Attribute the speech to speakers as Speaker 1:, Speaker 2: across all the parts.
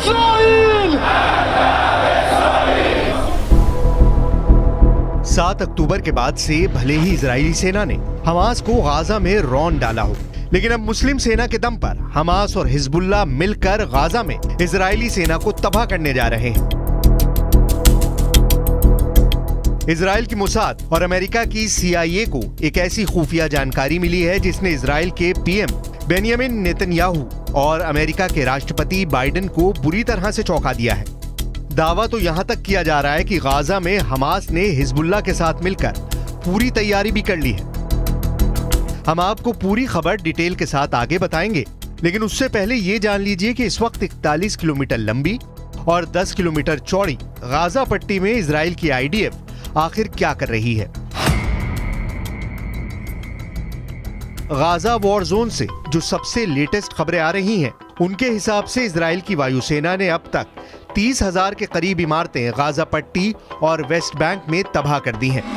Speaker 1: 7 अक्टूबर के बाद से भले ही इजरायली सेना ने हमास को गाजा में रौंद डाला हो, लेकिन अब मुस्लिम सेना के दम पर हमास और हिजबुल्लाह मिलकर गाजा में इजरायली सेना को तबाह करने जा रहे हैं। इजराइल की मोसाद और अमेरिका की CIA को एक ऐसी खुफिया जानकारी मिली है जिसने इजराइल के PM बेंयामिन नेतन्याहू और अमेरिका के राष्ट्रपति बाइडेन को बुरी तरह से चौंका दिया है। दावा तो यहां तक किया जा रहा है कि गाजा में हमास ने हिजबुल्लाह के साथ मिलकर पूरी तैयारी भी कर ली है। हम आपको पूरी खबर डिटेल के साथ आगे बताएंगे, लेकिन उससे पहले ये जान लीजिए कि इस वक्त 41 किलोमीटर लंबी और 10 किलोमीटर चौड़ी गाजा पट्टी में इजराइल की IDF आखिर क्या कर रही है। गाजा वॉर जोन से जो सबसे लेटेस्ट खबरें आ रही हैं, उनके हिसाब से इजराइल की वायुसेना ने अब तक 30,000 के करीब इमारतें गाजा पट्टी और वेस्ट बैंक में तबाह कर दी हैं।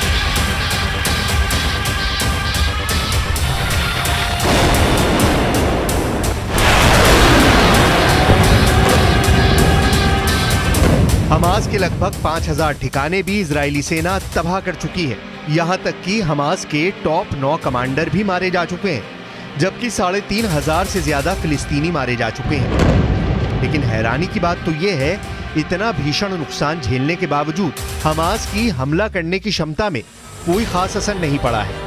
Speaker 1: हमास के लगभग 5,000 ठिकाने भी इजरायली सेना तबाह कर चुकी है। यहां तक कि हमास के टॉप 9 कमांडर भी मारे जा चुके हैं, जबकि 3,500 से ज्यादा फिलिस्तीनी मारे जा चुके हैं। लेकिन हैरानी की बात तो यह है, इतना भीषण नुकसान झेलने के बावजूद हमास की हमला करने की क्षमता में कोई खास असर नहीं पड़ा है।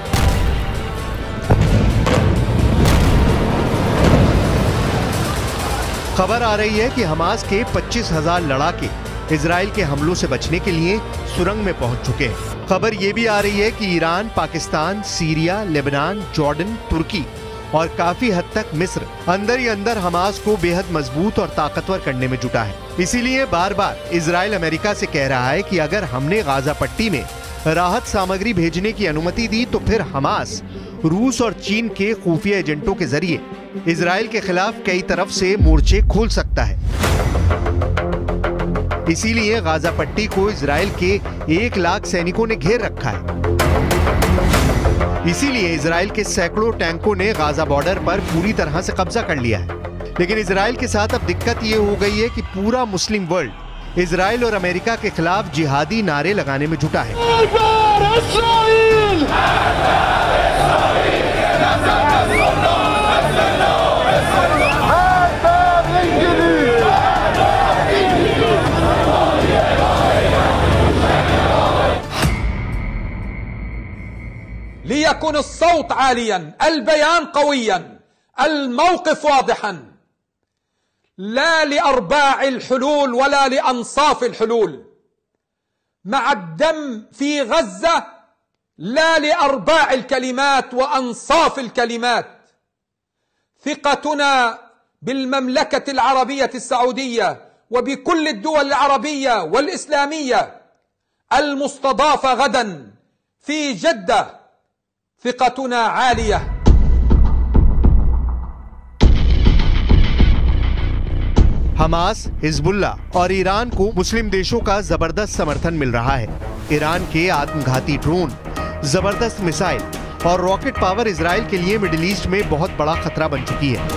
Speaker 1: खबर आ रही है कि हमास के 25,000 लड़ाके इजराइल के हमलों से बचने के लिए सुरंग में पहुंच चुके हैं। खबर यह भी आ रही है कि Iran, Pakistan, Syria, Lebanon, Jordan, Turkey और काफी हद तक मिस्र अंदर ही अंदर हमास को बेहद मजबूत और ताकतवर करने में जुटा है। इसीलिए बार बार इजराइल अमेरिका से कह रहा है कि अगर हमने गाजा पट्टी में राहत सामग्री भेजने की अनुमति दी तो फिर हमास रूस और चीन के खुफिया एजेंटों के जरिए इजराइल के खिलाफ कई तरफ से मोर्चे खोल सकता है। इसीलिए गाजा पट्टी को इजराइल के 1 लाख सैनिकों ने घेर रखा है। इसीलिए इजराइल के सैकड़ों टैंकों ने गाजा बॉर्डर पर पूरी तरह से कब्जा कर लिया है। लेकिन इजराइल के साथ अब दिक्कत ये हो गई है कि पूरा मुस्लिम वर्ल्ड इजराइल और अमेरिका के खिलाफ जिहादी नारे लगाने में जुटा है।
Speaker 2: ليكن الصوت عاليا، البيان قويا، الموقف واضحا، لا لأرباع الحلول ولا لأنصاف الحلول. مع الدم في غزة لا لأرباع الكلمات وأنصاف الكلمات. ثقتنا بالمملكة العربية السعودية وبكل الدول العربية والإسلامية المستضافة غدا في جدة ثقتنا عالية.
Speaker 1: हमास, हिजबुल्लाह और ईरान को मुस्लिम देशों का जबरदस्त समर्थन मिल रहा है। ईरान के आत्मघाती ड्रोन, जबरदस्त मिसाइल और रॉकेट पावर इजराइल के लिए मिडिल ईस्ट में बहुत बड़ा खतरा बन चुकी है।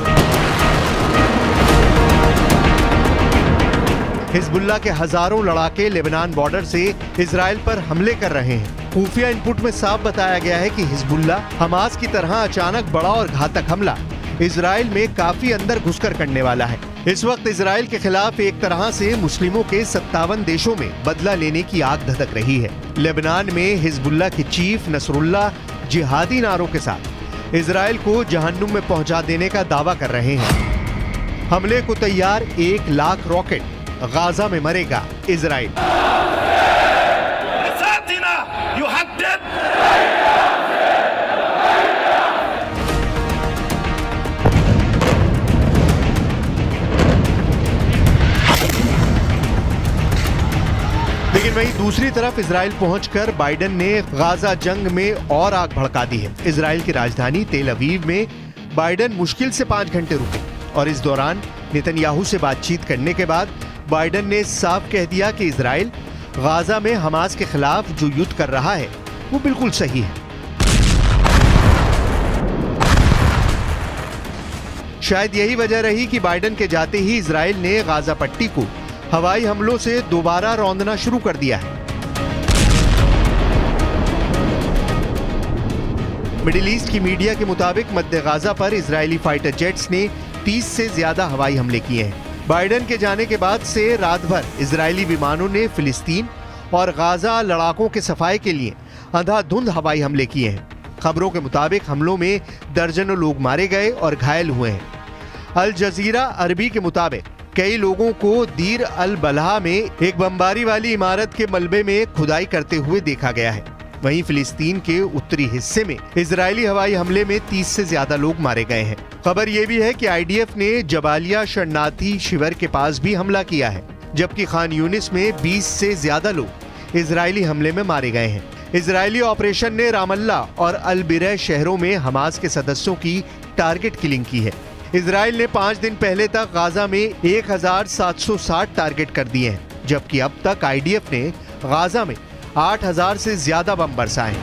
Speaker 1: हिजबुल्लाह के हजारों लड़ाके लेबनान बॉर्डर से इजराइल पर हमले कर रहे हैं। खुफिया इनपुट में साफ बताया गया है कि हिजबुल्लाह हमास की तरह अचानक बड़ा और घातक हमला इजराइल में काफी अंदर घुसकर करने वाला है। इस वक्त इजराइल के खिलाफ एक तरह से मुस्लिमों के 57 देशों में बदला लेने की आग धधक रही है। लेबनान में हिजबुल्लाह के चीफ नसरुल्लाह जिहादी नारों के साथ इजराइल को जहन्नुम में पहुंचा देने का दावा कर रहे हैं। हमले को तैयार 1 लाख रॉकेट, गाजा में मरेगा इजराइल। लेकिन वहीं दूसरी तरफ इजराइल पहुंचकर बाइडेन ने गाजा जंग में और आग भड़का दी है। इजराइल की राजधानी तेल अवीव में बाइडेन मुश्किल से 5 घंटे रुके और इस दौरान नेतन्याहू से बातचीत करने के बाद बाइडेन ने साफ कह दिया कि इजराइल गाजा में हमास के खिलाफ जो युद्ध कर रहा है वो बिल्कुल सही है। शायद यही वजह रही कि बाइडेन के जाते ही इजराइल ने गाजा पट्टी को हवाई हमलों से दोबारा रौंदना शुरू कर दिया है। मिडिल ईस्ट की मीडिया के मुताबिक मध्य गाजा पर इजरायली फाइटर जेट्स ने 30 से ज्यादा हवाई हमले किए हैं। बाइडेन के जाने के बाद से रात भर इजरायली विमानों ने फिलिस्तीन और गाजा लड़ाकों के सफाई के लिए अंधाधुंध हवाई हमले किए हैं। खबरों के मुताबिक हमलों में दर्जनों लोग मारे गए और घायल हुए हैं। अल जजीरा अरबी के मुताबिक कई लोगों को दीर अल बलहा में एक बमबारी वाली इमारत के मलबे में खुदाई करते हुए देखा गया है। वहीं फिलिस्तीन के उत्तरी हिस्से में इजरायली हवाई हमले में 30 से ज्यादा लोग मारे गए हैं। खबर यह भी है कि आईडीएफ ने जबालिया शरणार्थी शिविर के पास भी हमला किया है, जबकि खान यूनिस में 20 से ज्यादा लोग इजरायली हमले में मारे गए हैं। इजरायली ऑपरेशन ने रामल्ला और अल बिरह शहरों में हमास के सदस्यों की टारगेट किलिंग की है। इजराइल ने 5 दिन पहले तक गाजा में 1760 टारगेट कर दिए हैं, जबकि अब तक आईडीएफ ने गाजा में 8000 से ज्यादा बम बरसाए।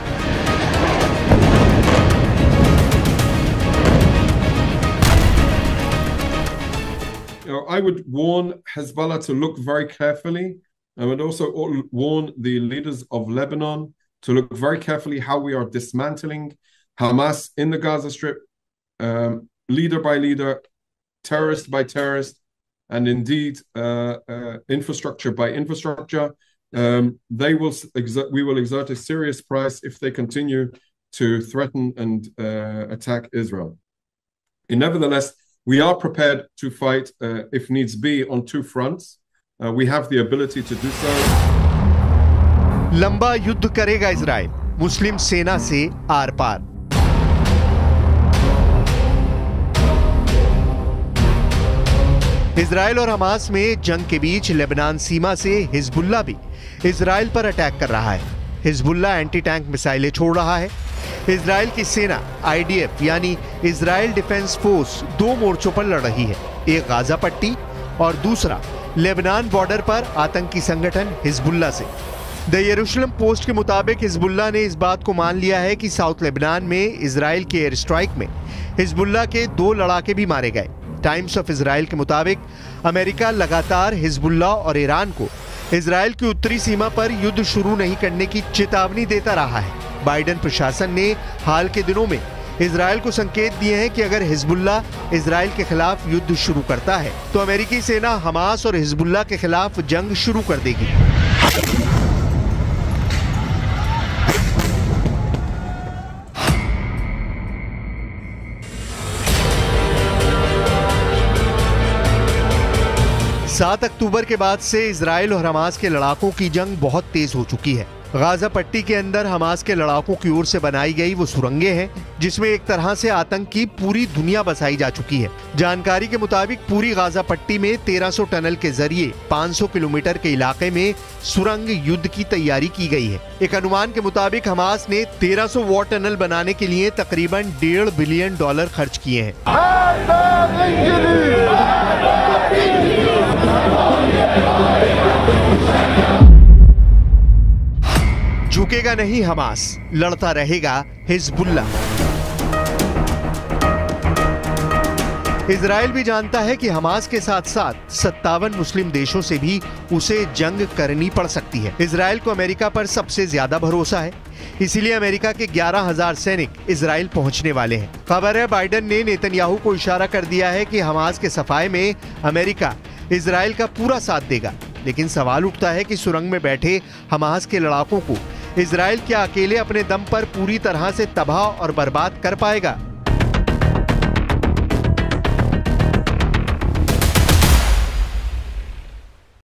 Speaker 3: I would warn Hezbollah to look very carefully. I would also warn the leaders of Lebanon to look very carefully how we are dismantling Hamas in the Gaza Strip, leader by leader, terrorist by terrorist, and indeed infrastructure by infrastructure. We will exert a serious price if they continue to threaten and attack Israel. Nevertheless, we are prepared to fight if needs be on 2 fronts. We have the ability to do so.
Speaker 1: लंबा युद्ध करेगा Israel मुस्लिम सेना से आर पार। Israel और Hamas में जंग के बीच लेबनान सीमा से हिजबुल्लाह भी इजराइल पर अटैक कर रहा है। हिजबुल्लाह एंटी टैंक मिसाइलें छोड़ रहा है। इजराइल की सेना आईडीएफ यानी इजराइल डिफेंस फोर्स 2 मोर्चों पर लड़ रही है, एक गाजा पट्टी और दूसरा लेबनान बॉर्डर पर आतंकी संगठन हिजबुल्लाह से। द यरूशलेम पोस्ट के मुताबिक हिजबुल्लाह ने इस बात को मान लिया है कि साउथ लेबनान में इजराइल के एयर स्ट्राइक में हिजबुल्लाह के 2 लड़ाके भी मारे गए। टाइम्स ऑफ इजराइल के मुताबिक अमेरिका लगातार हिजबुल्लाह और ईरान को इजराइल की उत्तरी सीमा पर युद्ध शुरू नहीं करने की चेतावनी देता रहा है। बाइडेन प्रशासन ने हाल के दिनों में इजराइल को संकेत दिए हैं कि अगर हिजबुल्लाह इजराइल के खिलाफ युद्ध शुरू करता है तो अमेरिकी सेना हमास और हिजबुल्लाह के खिलाफ जंग शुरू कर देगी। सात अक्टूबर के बाद से इजराइल और हमास के लड़ाकों की जंग बहुत तेज हो चुकी है। गाजा पट्टी के अंदर हमास के लड़ाकों की ओर से बनाई गई वो सुरंगें हैं जिसमें एक तरह से आतंक की पूरी दुनिया बसाई जा चुकी है। जानकारी के मुताबिक पूरी गाजा पट्टी में 1300 टनल के जरिए 500 किलोमीटर के इलाके में सुरंग युद्ध की तैयारी की गई है। एक अनुमान के मुताबिक हमास ने 1300 वॉट टनल बनाने के लिए तकरीबन $1.5 बिलियन खर्च किए हैं। झुकेगा नहीं हमास, लड़ता रहेगा हिजबुल्लाह। इजराइल भी जानता है कि हमास के साथ साथ 57 मुस्लिम देशों से भी उसे जंग करनी पड़ सकती है। इजराइल को अमेरिका पर सबसे ज्यादा भरोसा है, इसीलिए अमेरिका के 11,000 सैनिक इजराइल पहुंचने वाले हैं। खबर है बाइडेन ने नेतन्याहू को इशारा कर दिया है कि हमास के सफाए में अमेरिका इजराइल का पूरा साथ देगा। लेकिन सवाल उठता है कि सुरंग में बैठे हमास के लड़ाकों को इजराइल क्या अकेले अपने दम पर पूरी तरह से तबाह और बर्बाद कर पाएगा?